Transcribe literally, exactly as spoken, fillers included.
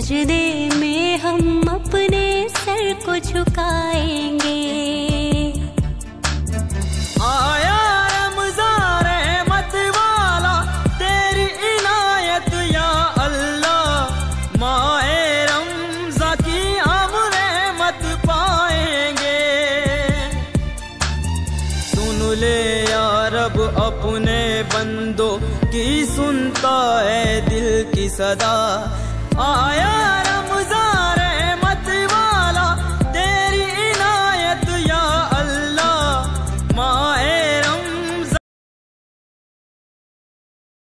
सजदे में हम अपने सर को झुकाएंगे। आया रमज़ान रहमत वाला, तेरी इनायत या अल्लाह, माए रमज़ा की हम रहमत पाएंगे। सुन ले या रब अपने बंदों की, सुनता है दिल की सदा। आया रमज़ान